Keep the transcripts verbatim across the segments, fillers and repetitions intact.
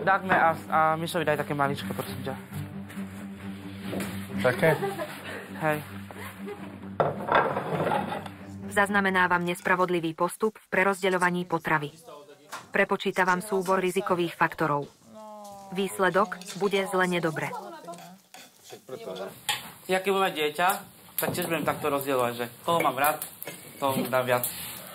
dáme a, a Mišovi daj také maličko, prosím ťa. Také? Hej. Zaznamenávam nespravodlivý postup v prerozdeľovaní potravy. Prepočítavam súbor rizikových faktorov. Výsledok bude zle nedobre. Ja keď budem mať dieťa, tak tiež budem takto rozdielovať, že koho mám rád, toho mu dám viac.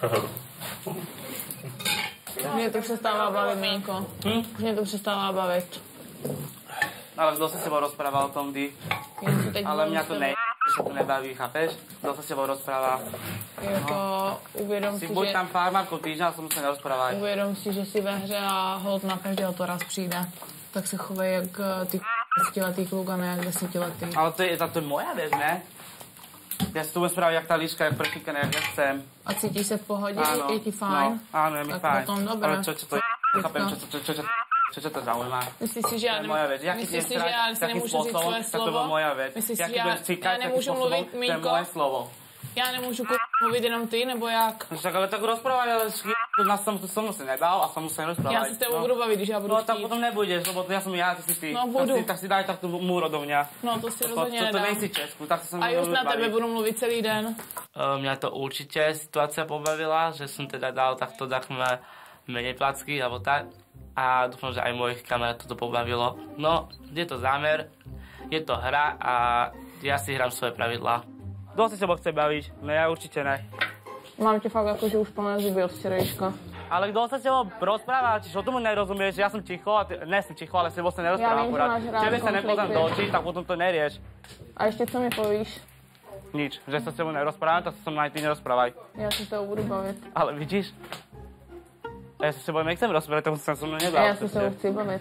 Mě to přestává bavit, Míňko. Hm? Mě to přestává bavit. Ale kto sa s tebou rozprával o tom, kdy? Ale mňa to ne... že sa to nebaví, chápeš? Kto sa s tebou rozpráva? Jako uvědom Si si, buď že... tam farmárkou týždňa, a som sa nerozprával. Uvědom si, že si ve hře a hold na každého to raz přijde. Tak se chovej jak eh, ty desetiletý kluk a ne jak desetiletý. Ale to je, to je moja vec, ne? Ja si tu budem správať, jak tá líška, jak prefíkané, jak ja chcem. A cítíš se v pohodě? Áno, Je ti fajn? no, áno, je mi tak fajn. potom dobré. Ale čo, čo to je, chápem, čo, čo, čo, čo, čo, čo, čo to zaujíma. Myslíš si, že já, To je moja vec. Ja keď myslíš si, idem že já strať si takým nemůžu říct spôsobom, svoje tak to slovo? bola moja vec. Myslíš Ja si, keď já, budem cíkať já takým nemůžu spôsobom, mluvit, to je Míňko? moje slovo. Já nemůžu k- mluvit jenom ty, nebo jak? No však ale tak rozprávať, ale to nás som tu so mnou sa nebal a som mu sa nerozprávať. Já se s tebou budu bavit, když já budu No tak chtít. potom nebudeš, lebo ja som ja, ty si ty. No, Tak budu. si, tak si daj tak tú múr odo mňa. No to si To, rozhodně to, to nedám. nejsi Česku, tak si som A just na tebe budu mluvit celý den. Uh, mňa to určite situácia pobavila, že som teda dal takto takme menej placky, alebo tak. A dúfam, že aj mojich kamarátov to pobavilo. No, je to zámer, je to hra a ja si hrám svoje pravidlá. Kto sa s tebou chce baviť? No ja určite ne. Mám tě fakt jako, že už plné zuby od včerejška. Ale kto sa s tebou rozpráva, čiže o tomu nerozumieš, ja som ticho, a ty, ne som ticho, ale s tebou sa Ja nerozprávam vím, že akurát. máš rád Tebe sa nepozrám do konflikty. očí, tak potom to nerieš. A ještě co mi povíš? Nič, že sa s tebou nerozprávam, tak sa so mnou aj ty nerozprávaj. Já se s tebou budu bavit. Ale vidíš? Ja sa s tebou nechcem rozprávať, tak som sa so mnou nebal. A já se s tebou chci bavit.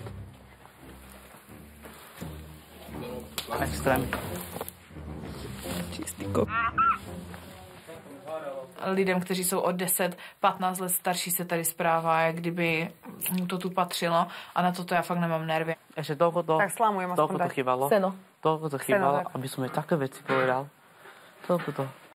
Extrém. Čistý kop. Lidem, kteří jsou o deset patnáct let starší, se tady zpráva, jak kdyby mu to tu patřilo a na toto já fakt nemám nervy. Ešte toľko to, Tak slamujem aspoň toľko to tak. chýbalo. Seno. Toľko to chýbalo, tak. aby som jej také veci povedal. Toľko to.